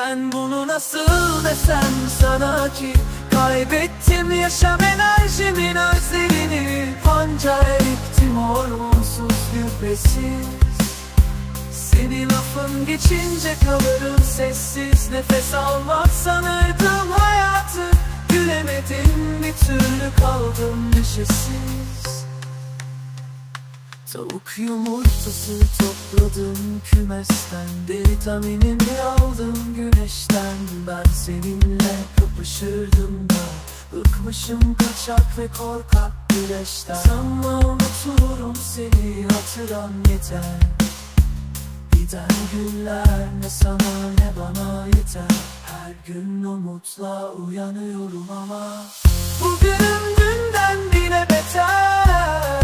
Ben bunu nasıl desem sana ki, kaybettim yaşam enerjimin özlerini. Pancar ektim hormonsuz gübresiz. Seni lafın geçince kalırım sessiz. Nefes almak sanırdım hayatı, gülemedim bir türlü kaldım neşesiz. Tavuk yumurtası topladım kümesten, D vitaminimi aldım güneşten. Ben seninle kapışırdım da, bıkmışım kaçak ve korkak güreşten. Sanma unuturum seni, hatıran yeter. Giden günler ne sana ne bana yeter. Her gün umutla uyanıyorum ama bugünüm dünden bile beter.